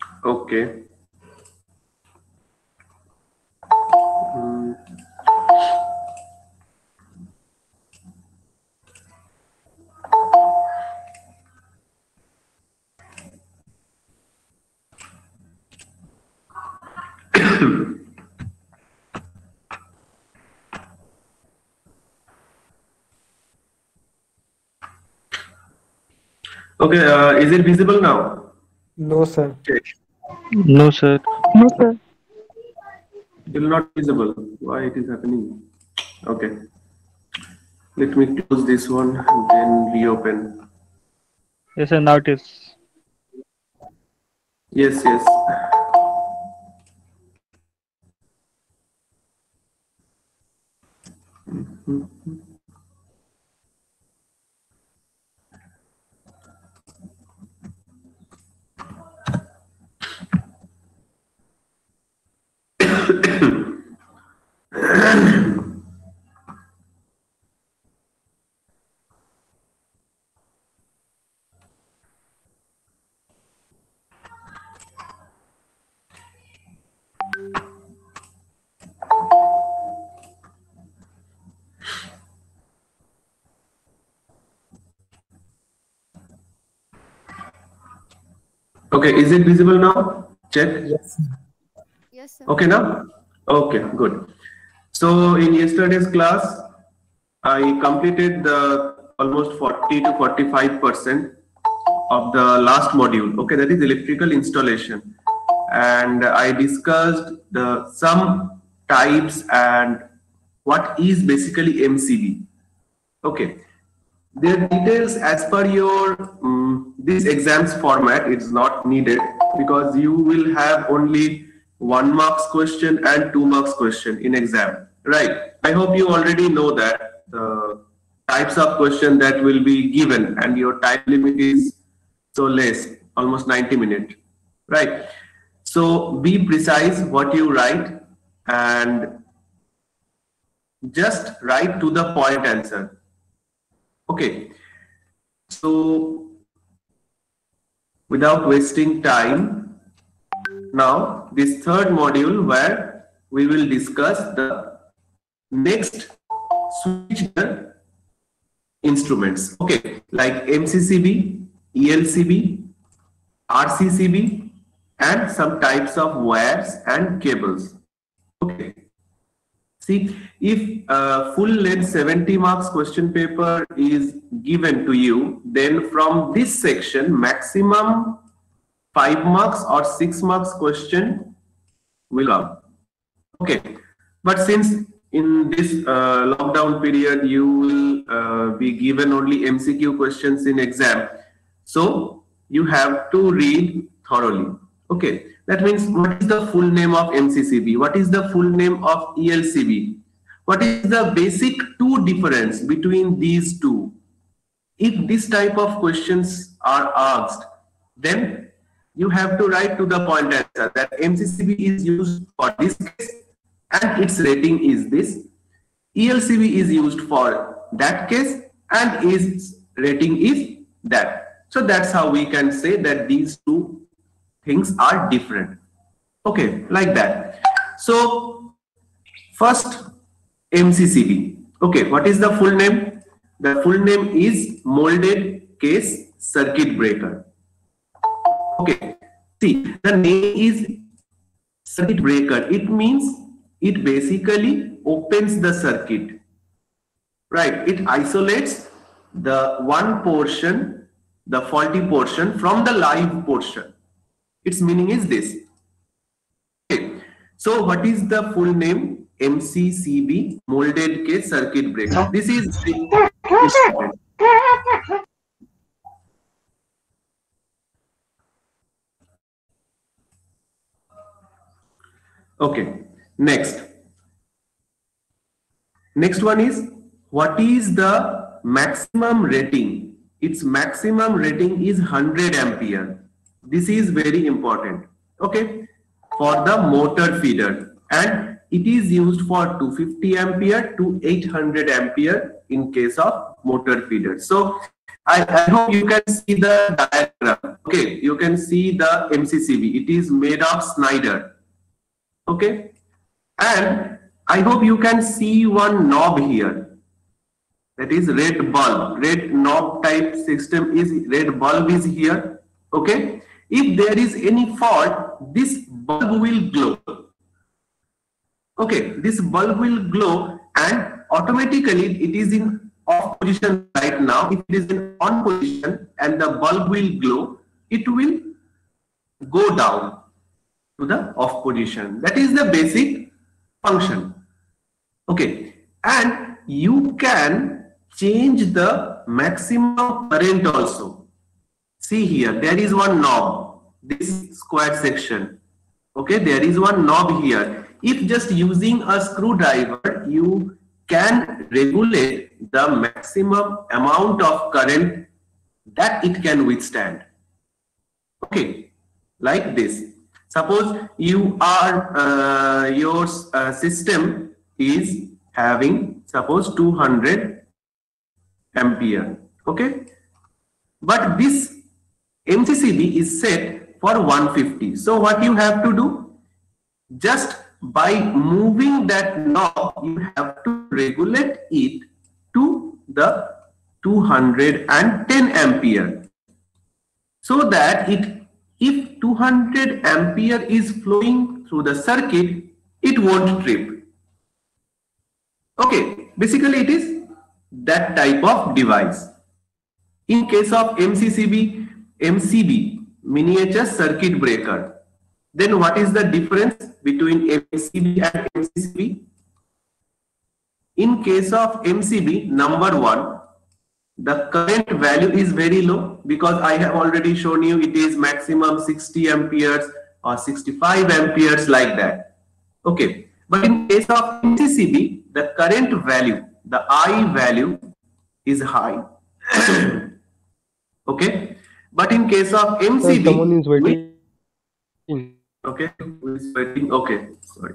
Okay. Hmm. Okay, is it visible now? No, sir. Check. No, sir. No, sir. Still not visible. Why it is happening? Okay. Let me close this one and then reopen. Yes, sir. Now it is. Yes, yes. Okay, is it visible now? Check. Yes. Yes, sir. Okay now? Okay, good. So in yesterday's class, I completed the almost 40 to 45% of the last module. Okay, that is electrical installation. And I discussed the some types and what is basically MCB. Okay, their details as per your this exams format, it's not needed because you will have only 1 marks question and 2 marks question in exam, right? I hope you already know that the types of question that will be given and your time limit is so less, almost 90 minutes, right? So be precise what you write and just write to the point answer. Okay, so without wasting time, now this third module where we will discuss the next switchgear instruments. Okay, like MCCB, ELCB, RCCB, and some types of wires and cables. Okay. See, if full length 70 marks question paper is given to you, then from this section, maximum 5 marks or 6 marks question will come. Okay. But since in this lockdown period, you will be given only MCQ questions in exam. So you have to read thoroughly. Okay. That means what is the full name of MCCB? What is the full name of ELCB? What is the basic two difference between these two? If this type of questions are asked, then you have to write to the point answer that MCCB is used for this case and its rating is this. ELCB is used for that case and its rating is that. So that's how we can say that these two things are different. Okay, like that. So first, MCCB. Okay, what is the full name? The full name is molded case circuit breaker. Okay, see, the name is circuit breaker. It means it basically opens the circuit, right? It isolates the one portion, the faulty portion from the live portion. Its meaning is this. Okay. So what is the full name? MCCB, molded case circuit breaker. This is important. Okay. Next. Next one is what is the maximum rating? Its maximum rating is 100 ampere. This is very important. Okay. For the motor feeder, and it is used for 250 ampere to 800 ampere in case of motor feeder. So I hope you can see the diagram. Okay, you can see the MCCB. It is made of Schneider. Okay, and I hope you can see one knob here. That is red bulb. Red knob type system is red bulb is here. Okay, if there is any fault, this bulb will glow. Okay, this bulb will glow and automatically it is in off position right now. If it is in on position and the bulb will glow, it will go down to the off position. That is the basic function. Okay, and you can change the maximum current also. See here, there is one knob, this square section. Okay, there is one knob here. If just using a screwdriver, you can regulate the maximum amount of current that it can withstand. Okay, like this. Suppose you are your system is having suppose 200 ampere. Okay, but this MCCB is set for 150. So what you have to do? Just by moving that knob, you have to regulate it to the 210 ampere, so that if 200 ampere is flowing through the circuit, it won't trip. Okay, basically it is that type of device. In case of MCB, miniature circuit breaker. Then what is the difference between MCB and MCCB? In case of MCB, number one, the current value is very low because I have already shown you it is maximum 60 amperes or 65 amperes like that. Okay, but in case of MCCB, the current value, the I value is high. Okay, but in case of MCB, someone is waiting. Okay, who is waiting? Okay, sorry.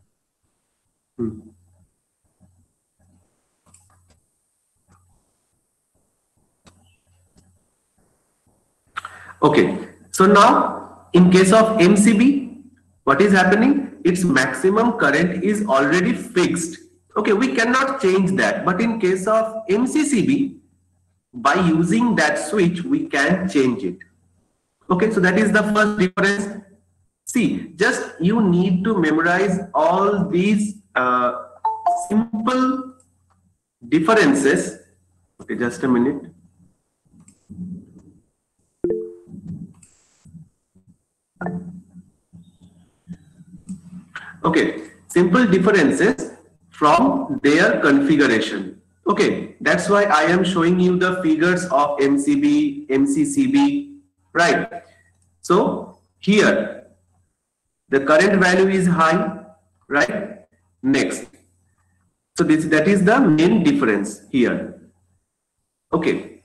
Okay, so now in case of MCB, what is happening? Its maximum current is already fixed. Okay, we cannot change that. But in case of MCCB, by using that switch, we can change it. Okay, so that is the first difference. See, just you need to memorize all these simple differences. Okay, just a minute. Okay, simple differences from their configuration. Okay, that's why I am showing you the figures of MCB, MCCB, right? So here, the current value is high, right? Next. So that is the main difference here. Okay.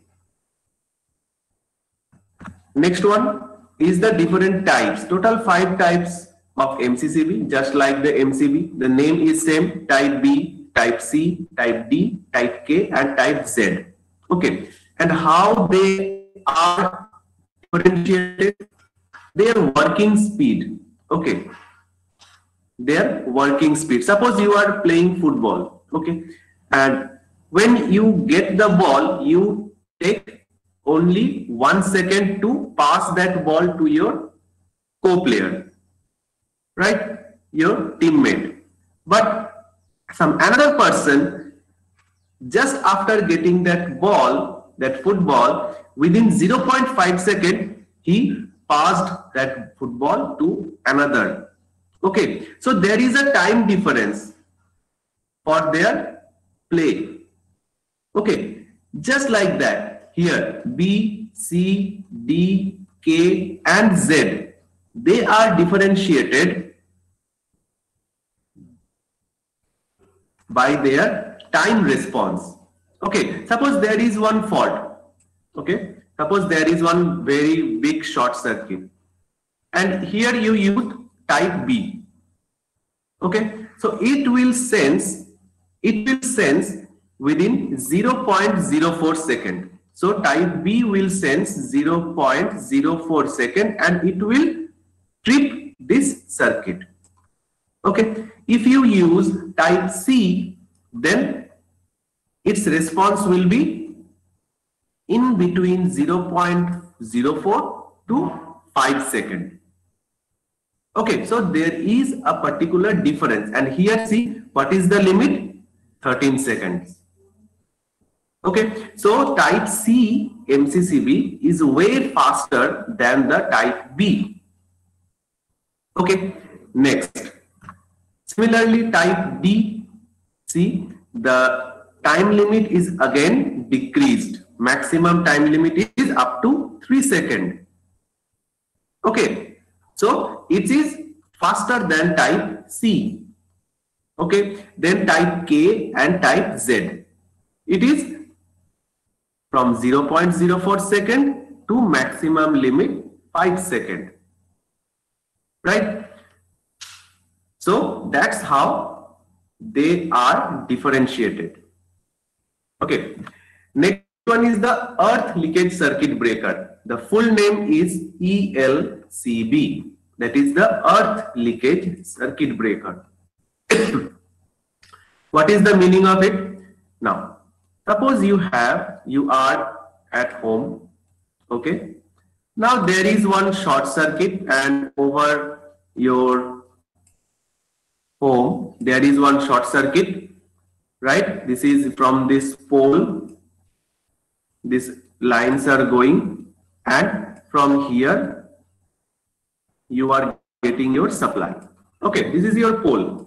Next one is the different types. Total 5 types of MCCB, just like the MCB. The name is same: type B, type C, type D, type K, and type Z. Okay. And how they are differentiated? Their working speed. Okay, their working speed. Suppose you are playing football, okay, and when you get the ball, you take only 1 second to pass that ball to your co-player, right, your teammate. But another person, just after getting that ball, that football, within 0.5 seconds, he passed that football to another. Okay, so there is a time difference for their play. Okay, just like that, here B, C, D, K, and Z, they are differentiated by their time response. Okay, suppose there is one fault. Okay, suppose there is one very big short circuit, and here you use type B. Okay, so it will sense within 0.04 second. So type B will sense 0.04 second and it will trip this circuit. Okay, if you use type C, then its response will be in between 0.04 to 5 seconds. Okay, so there is a particular difference, and here see what is the limit? 13 seconds. Okay, so type C MCCB is way faster than the type B. Okay, next. Similarly, type D, see the time limit is again decreased. Maximum time limit is up to 3 seconds. Okay, so it is faster than type C. Okay, then type K and type Z. It is from 0.04 second to maximum limit 5 seconds. Right? So that's how they are differentiated. Okay. Next one is the earth leakage circuit breaker. The full name is ELCB. That is the earth leakage circuit breaker. What is the meaning of it? Now, suppose you are at home. Okay. Now there is one short circuit and over your home there is one short circuit, right? This is from this pole, these lines are going, and from here you are getting your supply. Okay, this is your pole.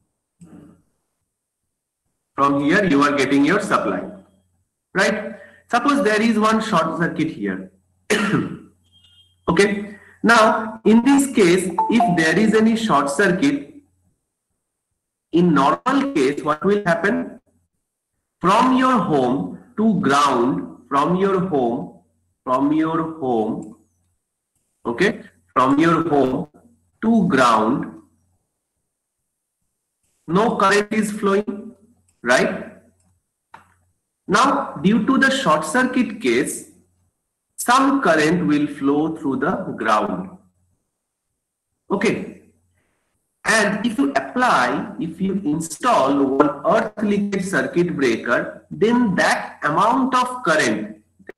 From here you are getting your supply, right? Suppose there is one short circuit here. Okay, now in this case, if there is any short circuit, in normal case, what will happen? From your home to ground, from your home, okay, from your home to ground, no current is flowing, right? Now, due to the short circuit case, some current will flow through the ground. Okay. And if you install one earth leakage circuit breaker, then that amount of current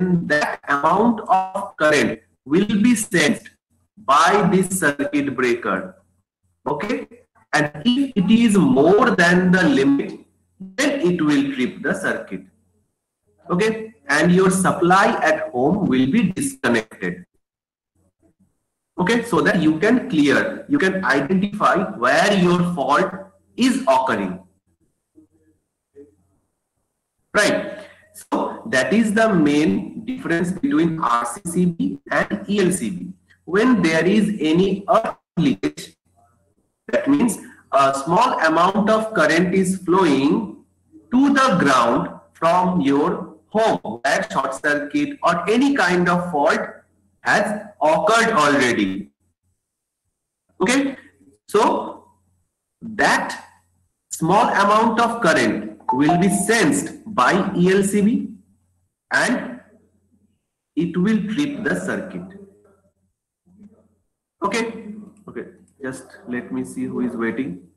will be sensed by this circuit breaker. Okay. And if it is more than the limit, then it will trip the circuit. Okay. And your supply at home will be disconnected. Okay, so that you can identify where your fault is occurring. Right. So that is the main difference between RCCB and ELCB. When there is any earth leakage, that means a small amount of current is flowing to the ground from your home where short circuit or any kind of fault has occurred already. Okay, so that small amount of current will be sensed by ELCB and it will trip the circuit. Okay, okay, just let me see who is waiting.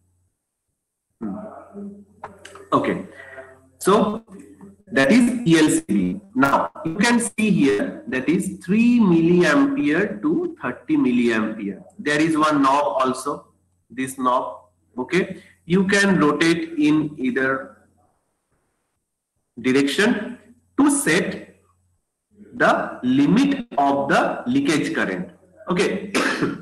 Okay, so that is ELCB. Now you can see here that is 3 milliampere to 30 milliampere. There is one knob also, this knob. Okay, you can rotate in either direction to set the limit of the leakage current. Okay,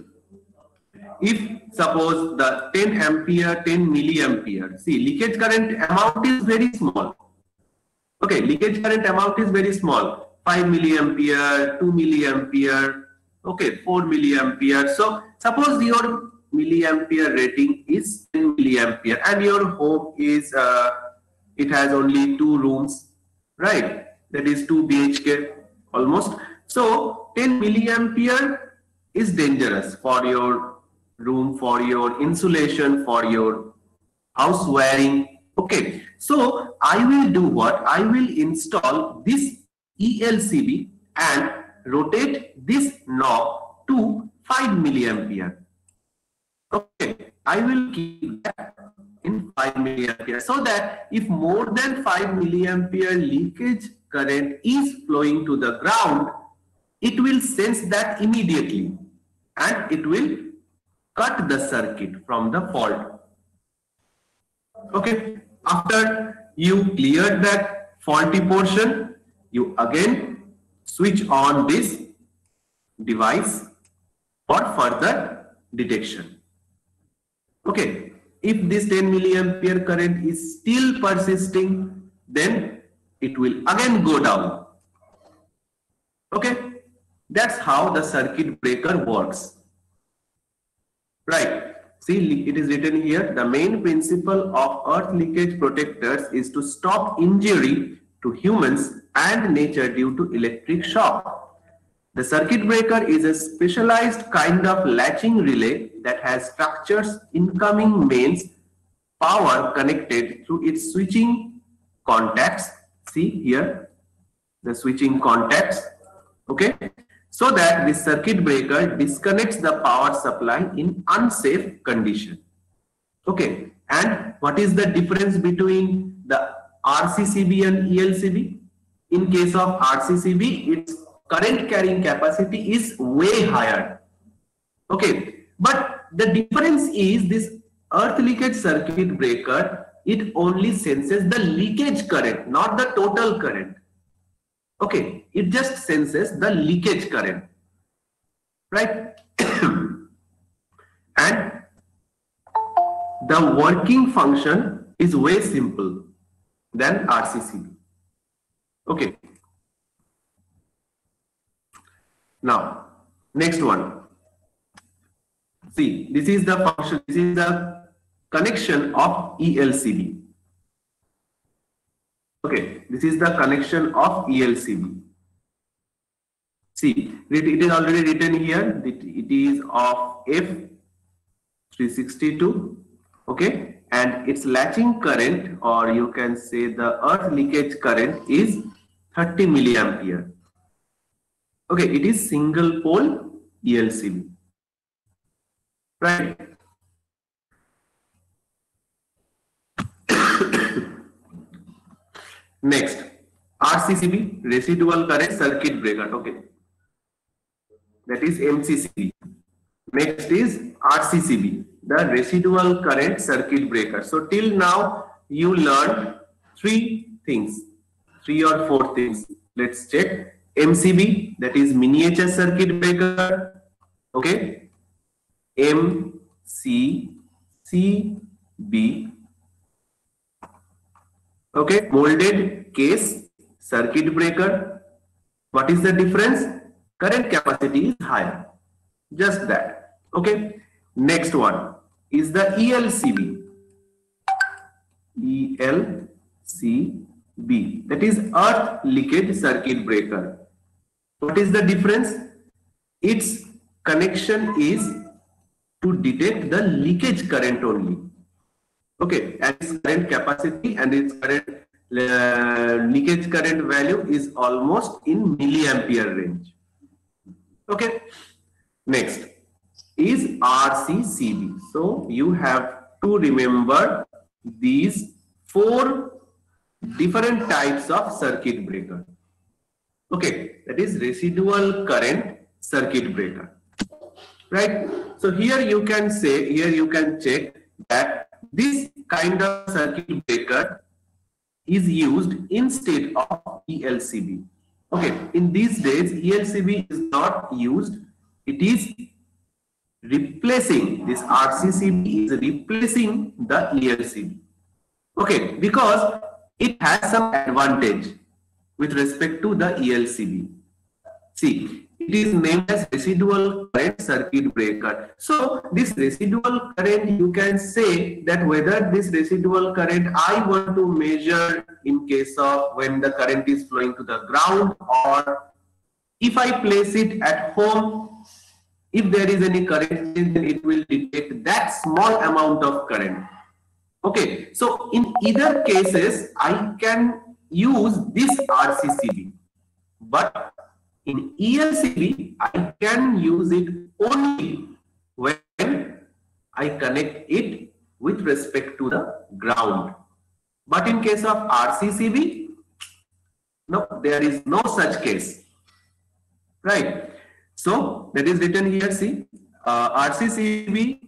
if suppose the 10 ampere, 10 milliampere, see leakage current amount is very small. Okay, leakage current amount is very small, 5 milliampere, 2 milliampere, okay, 4 milliampere. So suppose your milliampere rating is 10 milliampere and your home is, it has only 2 rooms, right? That is 2 BHK almost. So 10 milliampere is dangerous for your room, for your insulation, for your house wiring. Okay, so I will do what? I will install this ELCB and rotate this knob to 5 milliampere. Okay, I will keep that in 5 milliampere so that if more than 5 milliampere leakage current is flowing to the ground, it will sense that immediately and it will cut the circuit from the fault. Okay, after you clear that faulty portion, you again switch on this device for further detection. Okay, if this 10 milliampere current is still persisting, then it will again go down. Okay, that's how the circuit breaker works. Right. See, it is written here, the main principle of earth leakage protectors is to stop injury to humans and nature due to electric shock. The circuit breaker is a specialized kind of latching relay that has structures incoming mains power connected through its switching contacts. See here, the switching contacts. Okay. So that the circuit breaker disconnects the power supply in unsafe condition. Okay, and what is the difference between the RCCB and ELCB? In case of RCCB, its current carrying capacity is way higher. Okay, but the difference is this earth leakage circuit breaker, it only senses the leakage current, not the total current. Okay, it just senses the leakage current, right? And the working function is way simple than RCCB. Okay. Now, next one. See, this is the function, this is the connection of ELCB. Okay, this is the connection of ELCB. See, it is already written here. It is of F362. Okay, and its latching current, or you can say the earth leakage current, is 30 milliampere. Okay, it is single pole ELCB. Right. Next, RCCB, residual current circuit breaker. Okay, that is MCCB. Next is RCCB, the residual current circuit breaker. So till now you learned three or four things. Let's check. MCB, that is miniature circuit breaker. Okay, MCCB. Okay, molded case circuit breaker. What is the difference? Current capacity is higher. Just that. Okay. Next one is the ELCB. ELCB. That is earth leakage circuit breaker. What is the difference? Its connection is to detect the leakage current only. Okay, and its current capacity and its current leakage current value is almost in milliampere range. Okay, next is RCCB. So you have to remember these four different types of circuit breaker. Okay, that is residual current circuit breaker. Right? So here you can say, here you can check that this kind of circuit breaker is used instead of ELCB. Okay, in these days, ELCB is not used. It is replacing, this RCCB is replacing the ELCB. Okay, because it has some advantage with respect to the ELCB. See, it is named as residual current circuit breaker. So this residual current, you can say that whether this residual current I want to measure in case of when the current is flowing to the ground, or if I place it at home, if there is any current, then it will detect that small amount of current. Okay, so in either cases, I can use this RCCB. But in ELCB, I can use it only when I connect it with respect to the ground. But in case of RCCB, no, there is no such case, right? So that is written here. See, RCCB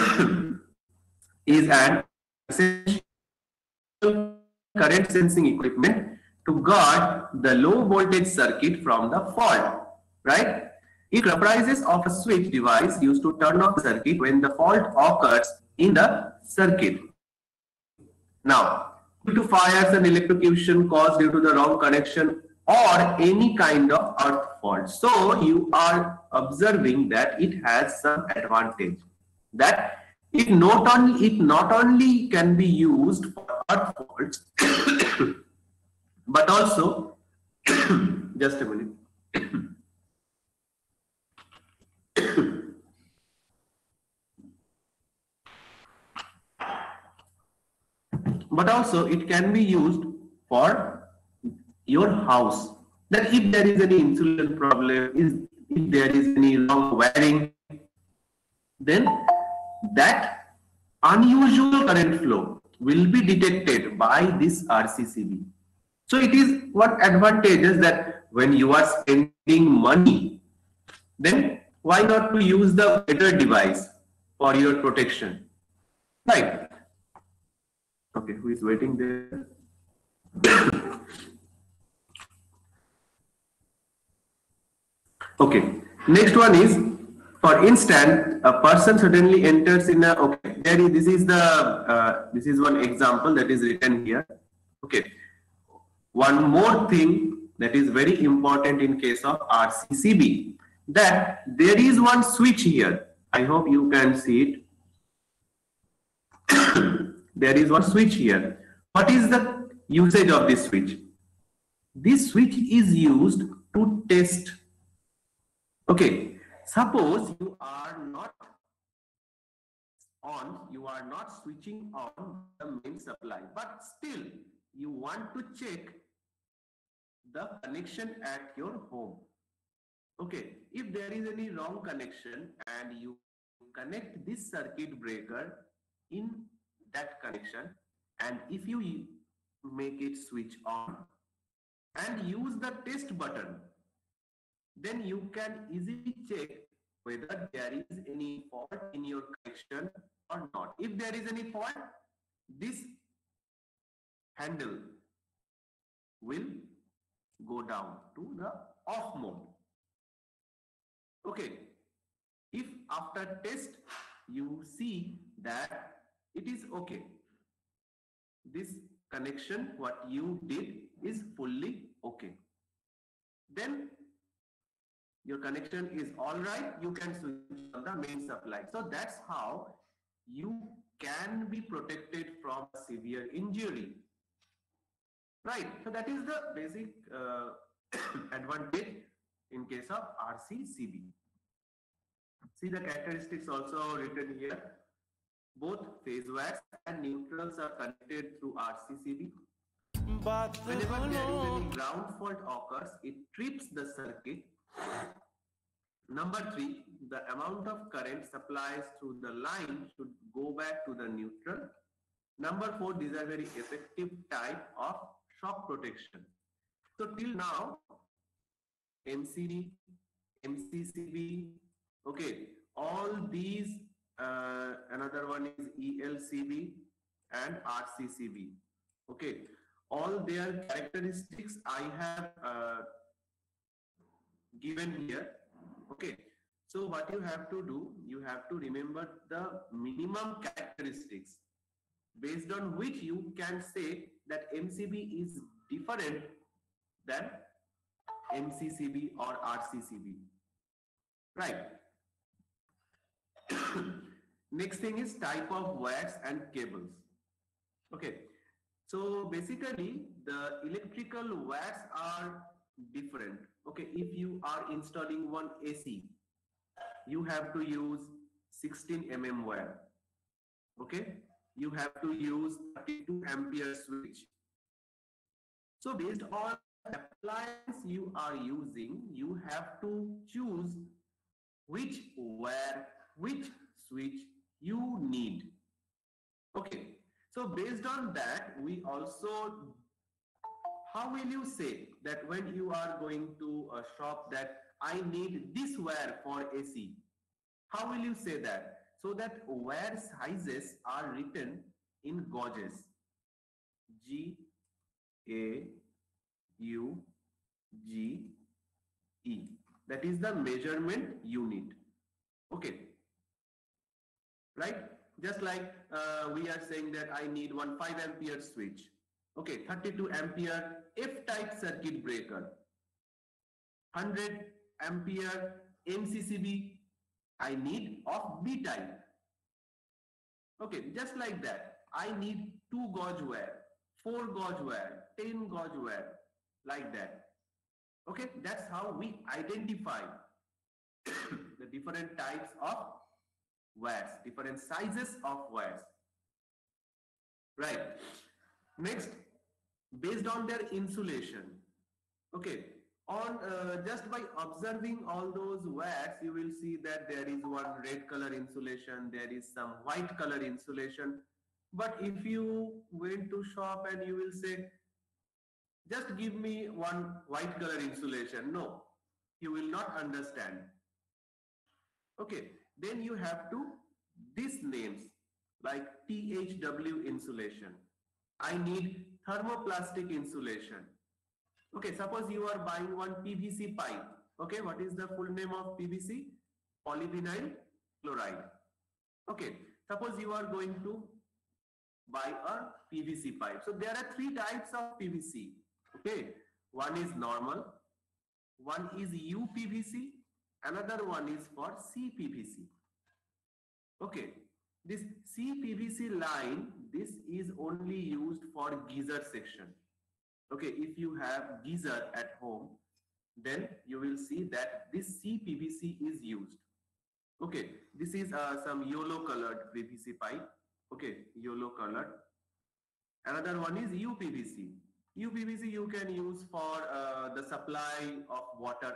is an essential current sensing equipment to guard the low voltage circuit from the fault, right? It comprises of a switch device used to turn off the circuit when the fault occurs in the circuit. Now, due to fires and electrocution caused due to the wrong connection or any kind of earth fault. So you are observing that it has some advantage, that it not only can be used for earth faults, but also just a minute. But also it can be used for your house, that if there is any insulation problem, if there is any wrong wiring, then that unusual current flow will be detected by this RCCB. So it is what advantages that when you are spending money, then why not to use the better device for your protection, right? Okay, who is waiting there? Okay, next one is, for instance, a person suddenly enters in a, okay, this is the, this is one example that is written here. Okay, one more thing that is very important in case of RCCB, that there is one switch here. I hope you can see it. There is one switch here. What is the usage of this switch? This switch is used to test. Okay, suppose you are not switching on the main supply, but still you want to check the connection at your home. Okay, if there is any wrong connection and you connect this circuit breaker in that connection, and if you make it switch on and use the test button, then you can easily check whether there is any fault in your connection or not. If there is any fault, this handle will go down to the off mode. Okay, if after test you see that it is okay, this connection what you did is fully okay, then your connection is all right, you can switch on the main supply. So that's how you can be protected from severe injury, right? So that is the basic advantage in case of RCCB. See the characteristics also written here. Both phase wax and neutrals are connected through RCCB. Whenever there is any ground fault occurs, it trips the circuit. Number 3, the amount of current supplies through the line should go back to the neutral. Number 4, these are very effective type of shock protection. So till now, MCD, MCCB, okay, all these, another one is ELCB and RCCB, okay, all their characteristics I have given here. Okay, so what you have to do, you have to remember the minimum characteristics based on which you can say that MCB is different than MCCB or RCCB, right? Next thing is type of wires and cables. Okay, so basically the electrical wires are different. Okay, if you are installing one AC, you have to use 16 mm wire. Okay, you have to use 32 ampere switch. So based on appliance you are using, you have to choose which wire, which switch you need. Okay, so based on that, we also, how will you say that when you are going to a shop that I need this wire for AC? How will you say that? So that wire sizes are written in gauges. G A U G E. That is the measurement unit. Okay, right? Just like we are saying that I need one 5 ampere switch. Okay, 32 ampere F-type circuit breaker, 100 ampere MCCB I need of B-type. Okay, just like that. I need 2 gauge wire, 4 gauge wire, 10 gauge wire, like that. Okay, that's how we identify the different types of wires, different sizes of wires. Right. Next, based on their insulation. Okay, on just by observing all those wires, you will see that there is one red color insulation, there is some white color insulation. But if you went to shop and you will say, just give me one white color insulation, no, you will not understand. Okay, then you have to these names like THW insulation. I need thermoplastic insulation. Okay, suppose you are buying one PVC pipe. Okay, what is the full name of PVC? Polyvinyl chloride. Okay, suppose you are going to buy a PVC pipe. So there are 3 types of PVC. Okay, one is normal, one is UPVC, another one is for CPVC. Okay, this CPVC line, this is only used for geyser section. Okay, if you have geyser at home, then you will see that this CPVC is used. Okay, this is some yellow colored PVC pipe. Okay, yellow colored. Another one is UPVC. UPVC you can use for the supply of water.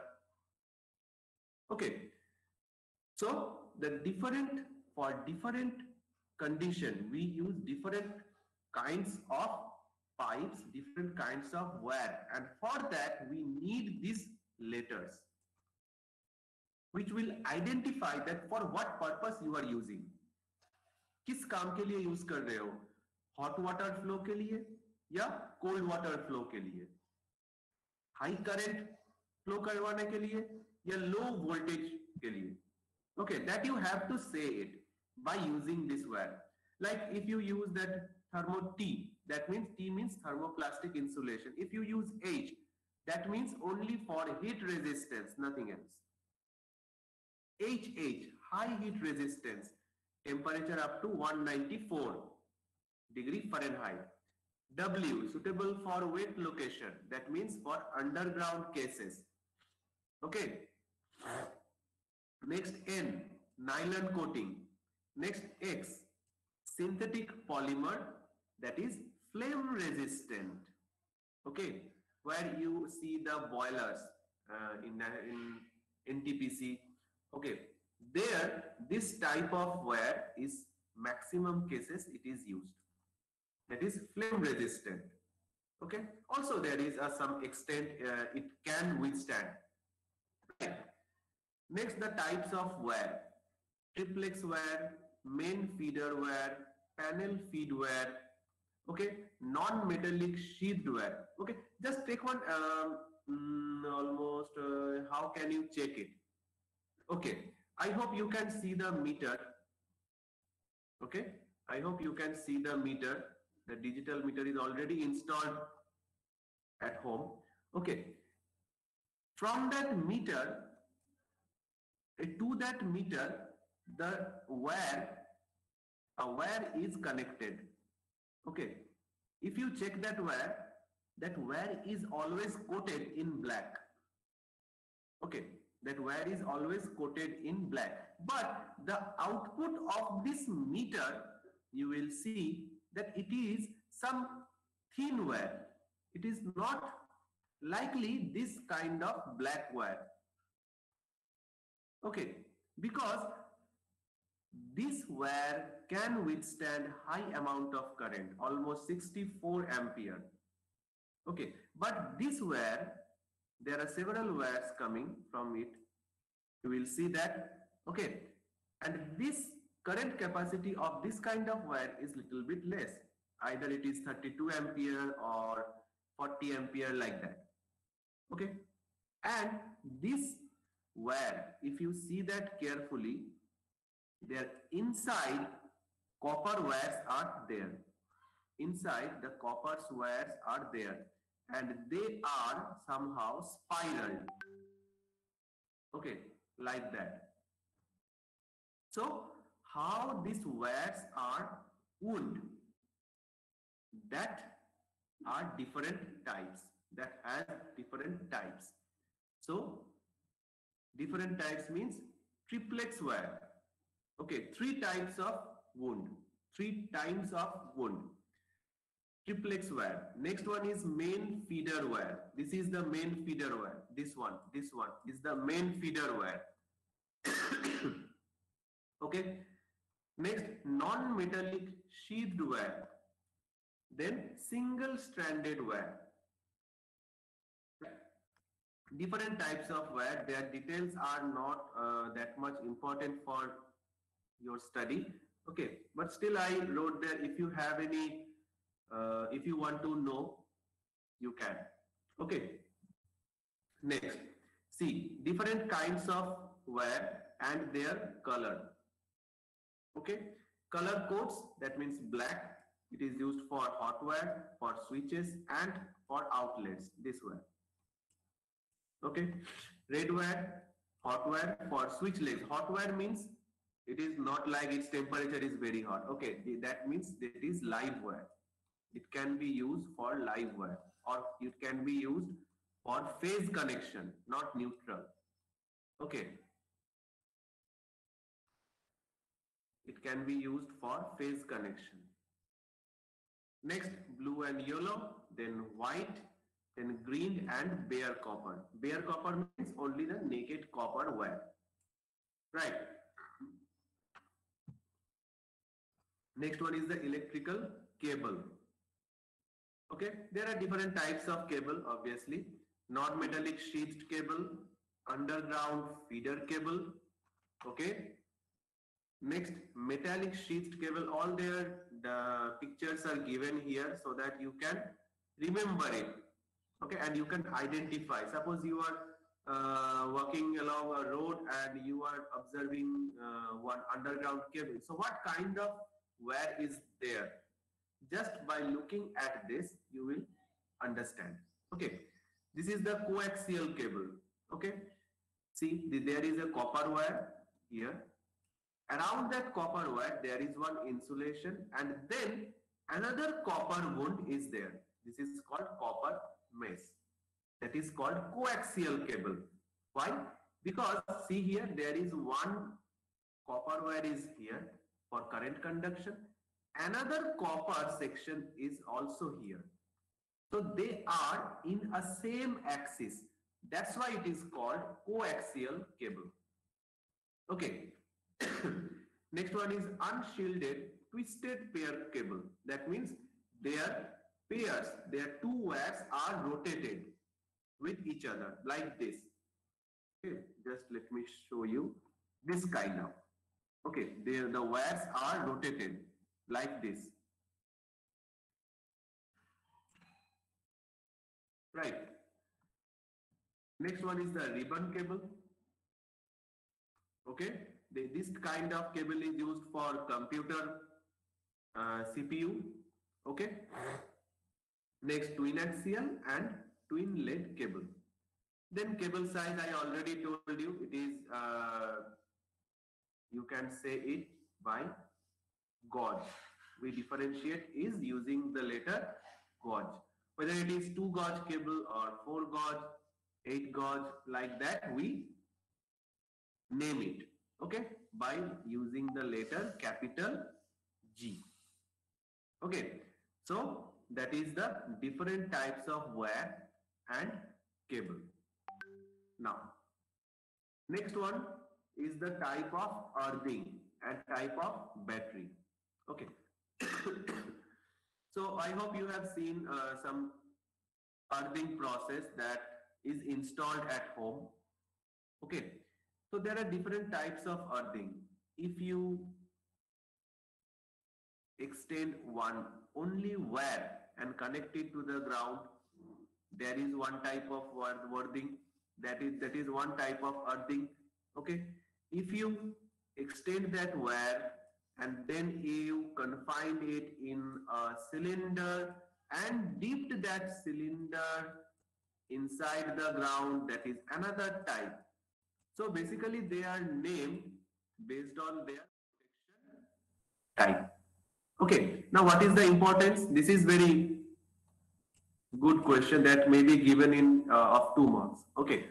Okay, so the for different condition, we use different kinds of pipes, different kinds of wire, and for that we need these letters which will identify that for what purpose you are using. किस काम के लिए use कर रहे हो? Hot water flow के लिए या कोल्ड वाटर फ्लो के लिए, हाई करंट फ्लो करवाने के लिए या लो वोल्टेज के लिए. Okay, that you have to say it by using this wire. Like if you use that thermo T, that means T means thermoplastic insulation. If you use H, that means only for heat resistance, nothing else. HH, high heat resistance, temperature up to 194 degree Fahrenheit. W, suitable for wet location, that means for underground cases. Okay. Next N, nylon coating. Next X, synthetic polymer, that is flame resistant. Okay, where you see the boilers in NTPC. Okay, there this type of wire is maximum cases it is used. That is flame resistant. Okay, also there is some extent it can withstand. Right. Next, the types of wire: triplex wire, main feeder wire, panel feed wire. Okay, non-metallic sheathed wire. Okay, just take one almost how can you check it? Okay, I hope you can see the meter. Okay, I hope you can see the meter. The digital meter is already installed at home. Okay, from that meter to that meter, the wire, a wire is connected. Okay, if you check that wire is always coated in black. Okay, that wire is always coated in black. But the output of this meter, you will see that it is some thin wire. It is not likely this kind of black wire. Okay, because this wire can withstand high amount of current, almost 64 ampere. Okay, but this wire, there are several wires coming from it. You will see that. Okay, and this current capacity of this kind of wire is little bit less. Either it is 32 ampere or 40 ampere, like that. Okay, and this wire, if you see that carefully, their inside copper wires are there. Inside the copper wires are there, and they are somehow spiraled. Okay, like that. So how these wires are wound, that are different types, that has different types. So different types means triplex wire. Okay, three types of wound, three times of wound. Triplex wire. Next one is main feeder wire. This is the main feeder wire. This one is the main feeder wire. Okay. Next, non-metallic sheathed wire. Then single-stranded wire. Different types of wire. Their details are not that much important for your study. Okay, but still I wrote there. If you have any, if you want to know, you can. Okay. Next, see different kinds of wire and their color. Okay, color codes, that means black. It is used for hot wire, for switches, and for outlets. This wire. Okay, red wire, hot wire for switch legs. Hot wire means it is not like its temperature is very hot. Okay, that means it is live wire. It can be used for live wire, or it can be used for phase connection, not neutral. Okay, it can be used for phase connection. Next, blue and yellow, then white, then green and bare copper. Bare copper means only the naked copper wire. Right. Next one is the electrical cable. Okay, there are different types of cable, obviously. Non-metallic sheathed cable, underground feeder cable. Okay. Next, metallic sheathed cable. All the pictures are given here so that you can remember it. Okay, and you can identify. Suppose you are walking along a road and you are observing one underground cable. So what kind of wire is there? Just by looking at this, you will understand. Okay, this is the coaxial cable. Okay, see there is a copper wire here. Around that copper wire, there is one insulation, and then another copper wound is there. This is called copper mesh. That is called coaxial cable. Why? Because see here, there is one copper wire is here for current conduction. Another copper section is also here. So they are in a same axis. That's why it is called coaxial cable. Okay. Next one is unshielded twisted pair cable. That means their pairs, their two wires are rotated with each other like this. Okay, just let me show you this kind of. Okay, the wires are rotated like this. Right. Next one is the ribbon cable. Okay, this kind of cable is used for computer CPU. Okay. Next, twin axial and twin lead cable. Then cable size, I already told you, it is you can say it by gauge. We differentiate is using the letter gauge. Whether it is 2 gauge cable or 4 gauge, 8 gauge, like that we name it. Okay, by using the letter capital G. Okay, so that is the different types of wire and cable. Now, next one is the type of earthing and type of battery. Okay. So I hope you have seen some earthing process that is installed at home. Okay. So there are different types of earthing. If you extend one only wire and connect it to the ground, there is one type of earthing. That is one type of earthing. Okay. If you extend that wire and then you confine it in a cylinder and dipped that cylinder inside the ground, that is another type. So basically they are named based on their protection type. Okay, now what is the importance? This is very good question that may be given in of 2 marks. Okay,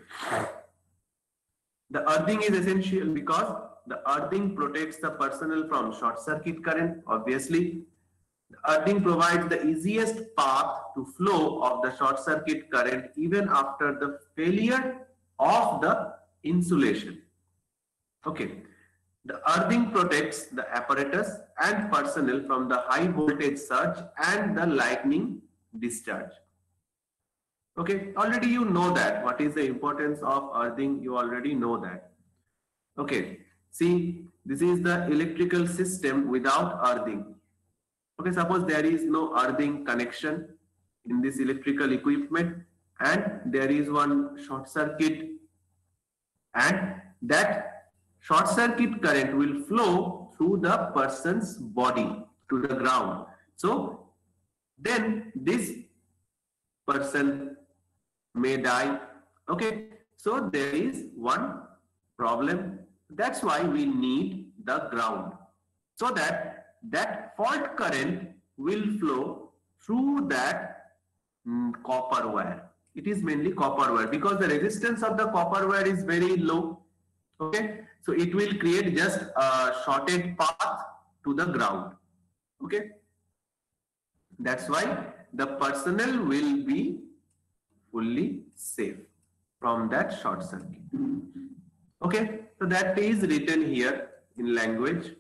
the earthing is essential because the earthing protects the personnel from short circuit current. Obviously, the earthing provides the easiest path to flow of the short circuit current even after the failure of the insulation. Okay. The earthing protects the apparatus and personnel from the high voltage surge and the lightning discharge. Okay, already you know that. What is the importance of earthing? You already know that. Okay, see, this is the electrical system without earthing. Okay, suppose there is no earthing connection in this electrical equipment and there is one short circuit, and that short circuit current will flow through the person's body to the ground. So then this person may die. Okay, so there is one problem. That's why we need the ground, so that that fault current will flow through that copper wire. It is mainly copper wire because the resistance of the copper wire is very low. Okay, so it will create just a shorted path to the ground. Okay, that's why the personnel will be fully safe from that short circuit. Okay, so that is written here in language.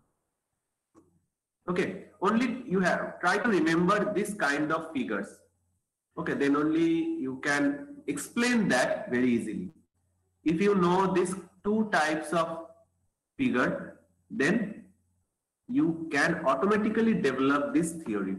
Okay, only you have try to remember this kind of figures. Okay, then only you can explain that very easily. If you know these two types of figure, then you can automatically develop this theory.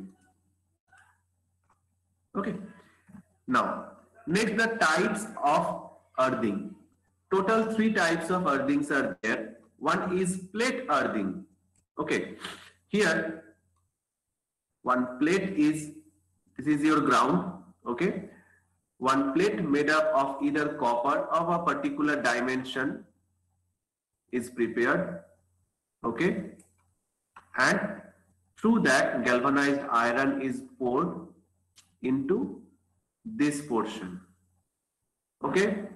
Okay. Now, next the types of earthing. Total 3 types of earthings are there. One is plate earthing. Okay. Here, one plate is, this is your ground. Okay. One plate made up of either copper of a particular dimension is prepared. Okay. And through that galvanized iron is poured into this portion. Okay.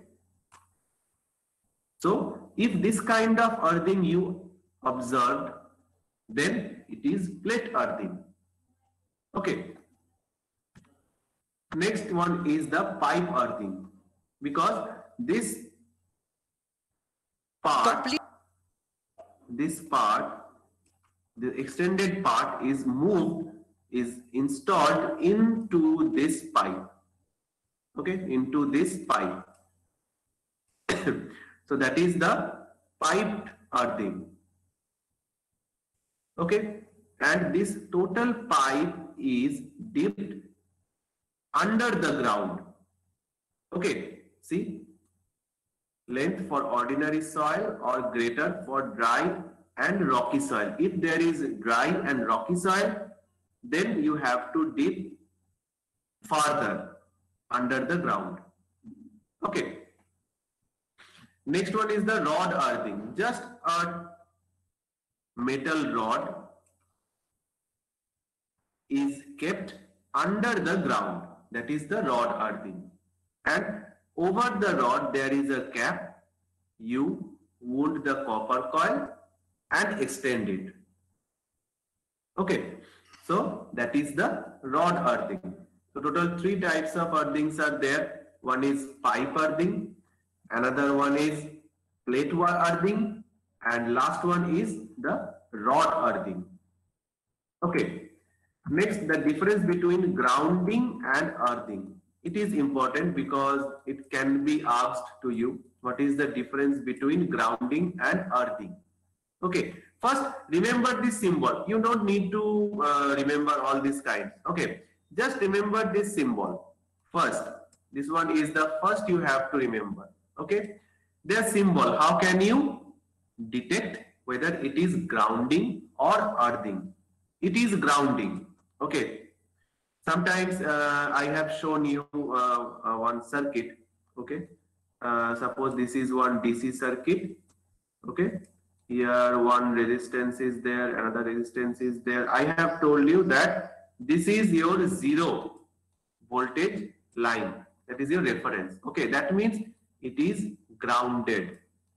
So if this kind of earthing you observed, then it is plate earthing. Okay. Next one is the pipe earthing, because this part, the extended part is moved, is installed into this pipe. Okay, into this pipe. So that is the piped earthing. Okay, and this total pipe is dipped under the ground. Okay, see, length for ordinary soil or greater for dry and rocky soil. If there is dry and rocky soil, then you have to dip farther under the ground. Okay. Next one is the rod earthing. Just a metal rod is kept under the ground. That is the rod earthing. And over the rod there is a cap. You wound the copper coil and extend it. Okay. So that is the rod earthing. So total 3 types of earthings are there. one is pipe earthing, another one is plate earthing, and last one is the rod earthing. Okay. Next, the difference between grounding and earthing. It is important because it can be asked to you, what is the difference between grounding and earthing? Okay, first remember this symbol. You don't need to remember all these kinds. Okay, just remember this symbol first. This one is the first you have to remember. Okay, their symbol. How can you detect whether it is grounding or earthing? It is grounding. Okay, sometimes I have shown you one circuit. Okay, suppose this is one DC circuit. Okay, here one resistance is there, another resistance is there. I have told you that this is your zero voltage line, that is your reference. Okay, that means it is grounded.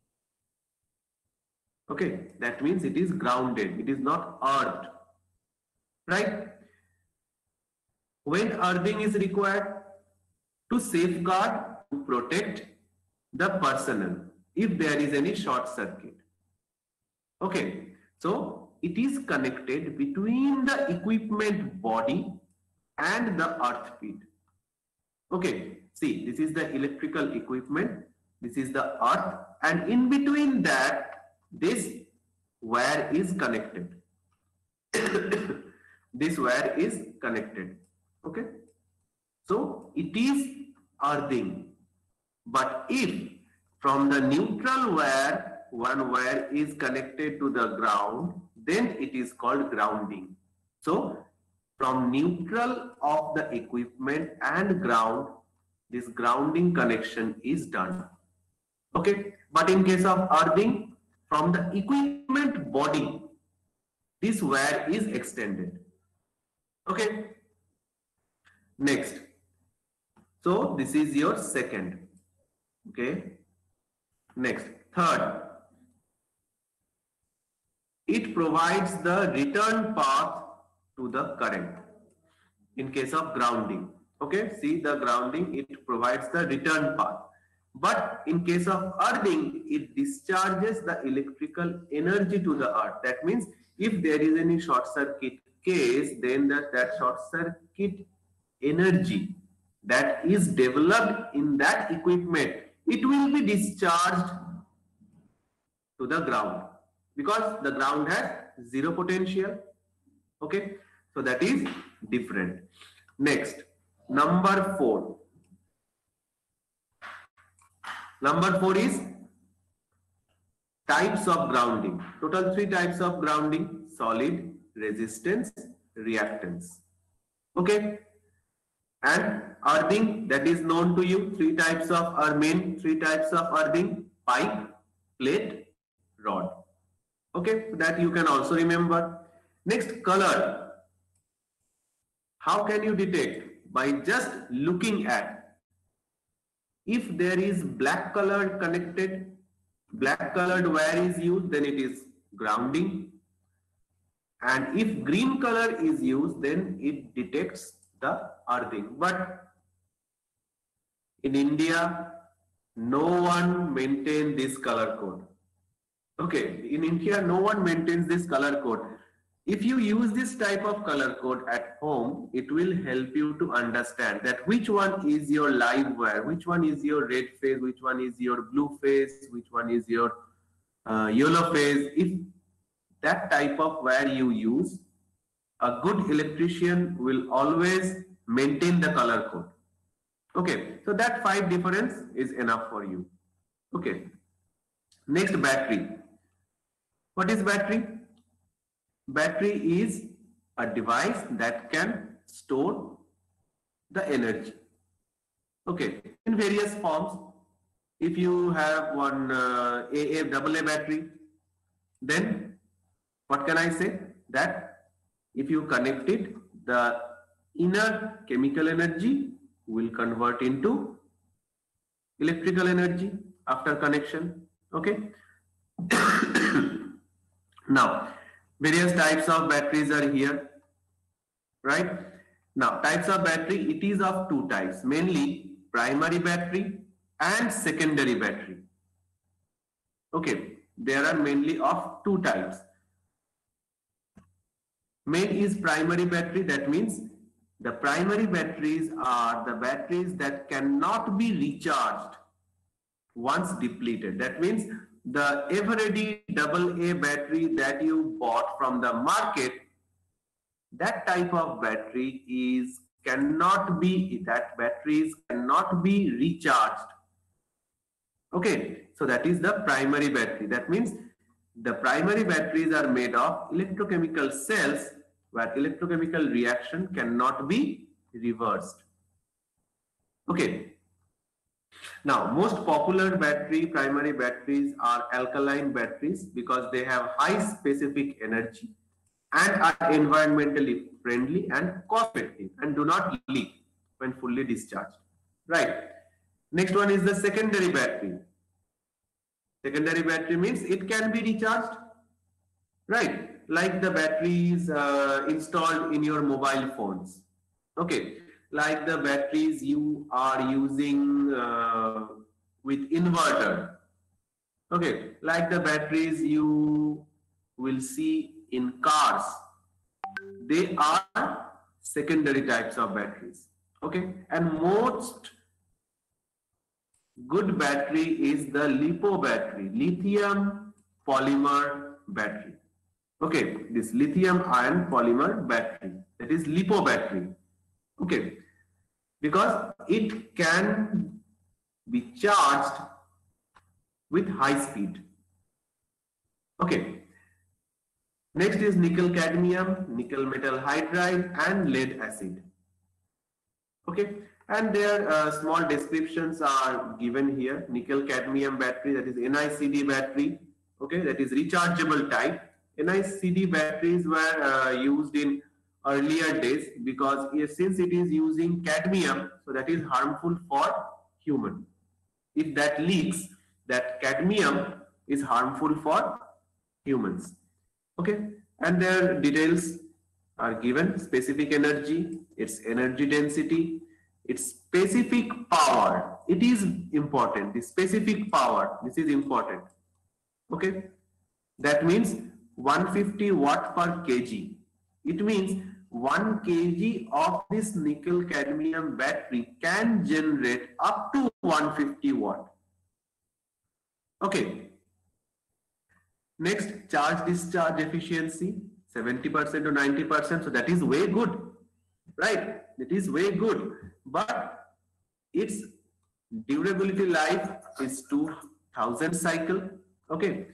Okay, that means it is grounded, it is not earthed, right? When earthing is required, to safeguard, to protect the personnel if there is any short circuit. Okay, so it is connected between the equipment body and the earth pit. Okay, see, this is the electrical equipment, this is the earth, and in between that, this wire is connected. This wire is connected. Okay, so it is earthing. But if from the neutral wire, one wire is connected to the ground, then it is called grounding. So from neutral of the equipment and ground, this grounding connection is done. Okay, but in case of earthing, from the equipment body, this wire is extended. Okay, next. So this is your second. Okay, next, third, it provides the return path to the current in case of grounding. Okay, see the grounding, it provides the return path. But in case of earthing, it discharges the electrical energy to the earth. That means if there is any short circuit case, then that short circuit energy that is developed in that equipment, it will be discharged to the ground because the ground has zero potential. Okay, so that is different. Next, number 4. Number 4 is types of grounding. Total 3 types of grounding: solid, resistance, reactance. Okay, and earthing, that is known to you. 3 types of main 3 types of earthing: pipe, plate, rod. Okay, that you can also remember. Next, color. How can you detect? By just looking at. If there is black colored connected, black colored wire is used, then it is grounding. And if green color is used, then it detects the earthing. But in India, no one maintains this color code. Okay, in India, no one maintains this color code. If you use this type of color code at home, it will help you to understand that which one is your live wire, which one is your red phase, which one is your blue phase, which one is your yellow phase. If that type of wire you use, a good electrician will always maintain the color code. Okay, so that 5 difference is enough for you. Okay, next, battery. What is battery? Battery is a device that can store the energy. Okay, in various forms. If you have one AA battery, then what can I say? That if you connect it, the inner chemical energy will convert into electrical energy after connection. Okay. Now, various types of batteries are here, right? Now, types of battery, it is of 2 types. Mainly, primary battery and secondary battery. Okay, there are mainly of two types. Main is primary battery. That means the primary batteries are the batteries that cannot be recharged once depleted. That means the ever-ready AA battery that you bought from the market, that type of battery batteries cannot be recharged. Okay, so that is the primary battery. That means the primary batteries are made of electrochemical cells where electrochemical reaction cannot be reversed. Okay. Now, most popular primary batteries are alkaline batteries because they have high specific energy and are environmentally friendly and cost effective and do not leak when fully discharged. Right. Next one is the secondary battery. Secondary battery means it can be recharged, right? Like the batteries installed in your mobile phones. Okay, like the batteries you are using with inverter. Okay, like the batteries you will see in cars. They are secondary types of batteries. Okay, and most good battery is the LiPo battery, lithium polymer battery. Okay, this lithium ion polymer battery, that is LiPo battery. Okay, because it can be charged with high speed. Okay, next is nickel cadmium, nickel metal hydride, and lead acid. Okay, and their small descriptions are given here. Nickel cadmium battery, that is NiCd battery. Okay, that is rechargeable type. NiCd batteries were used in earlier days because since it is using cadmium, so that is harmful for human. If that leaks, that cadmium is harmful for humans. Okay, and their details are given: specific energy, its energy density, its specific power. It is important. The specific power, this is important. Okay, that means 150 watt per kg. It means 1 kg of this nickel cadmium battery can generate up to 150 watt. Okay. Next, charge discharge efficiency 70% to 90%. So that is way good, right? It is way good, but its durability life is 2000 cycle. Okay.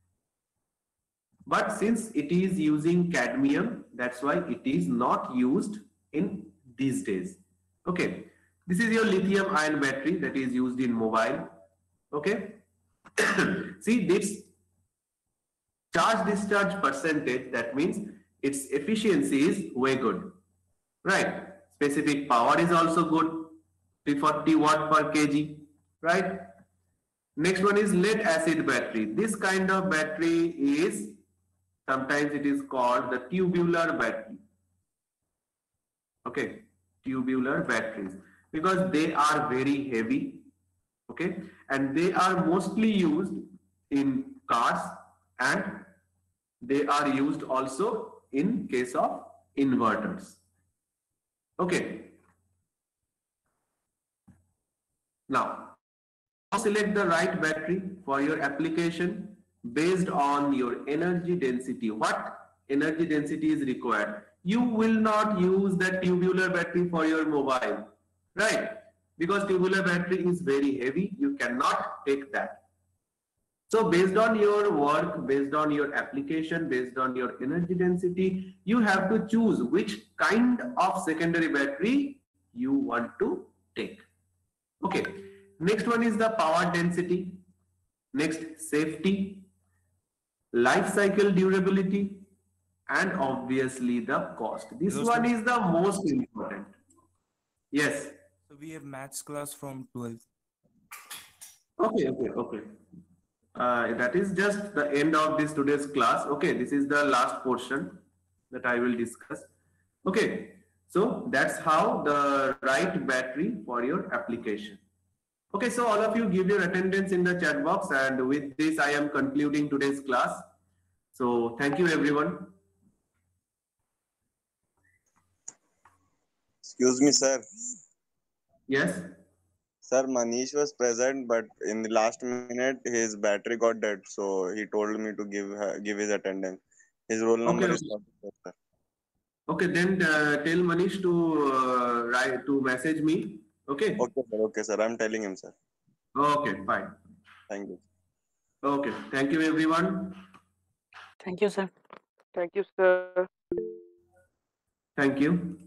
But since it is using cadmium, that's why it is not used in these days. Okay. This is your lithium ion battery that is used in mobile. Okay. See this charge discharge percentage, that means its efficiency is way good, right? Specific power is also good, 340 watt per kg, right? Next one is lead acid battery. This kind of battery is, sometimes it is called the tubular battery. Okay, tubular batteries, because they are very heavy. Okay, and they are mostly used in cars, and they are used also in case of inverters. Okay. Now, select the right battery for your application based on your energy density. What energy density is required? You will not use the tubular battery for your mobile, right? Because tubular battery is very heavy. You cannot take that. So based on your work, based on your application, based on your energy density, you have to choose which kind of secondary battery you want to take. Okay. Next one is the power density. Next, safety, life cycle durability, and obviously the cost. This one is the most important. Yes. So we have maths class from 12th. Okay. That is just the end of this today's class. Okay, this is the last portion that I will discuss. Okay, So that's how the right battery for your application. Okay, so all of you give your attendance in the chat box, and with this I am concluding today's class. So thank you everyone. Excuse me, sir. Yes. Sir, Manish was present, but in the last minute, his battery got dead. So he told me to give his attendance. His roll number Okay. is 44, sir. Okay, then tell Manish to write to message me. Okay. Okay, sir. Okay, sir. I'm telling him, sir. Okay, fine. Thank you. Okay, thank you everyone. Thank you, sir. Thank you, sir. Thank you.